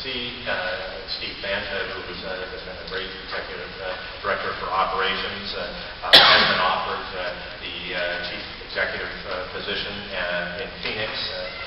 see. Steve Banta, who was a great executive director for operations, has been offered the chief executive position in Phoenix.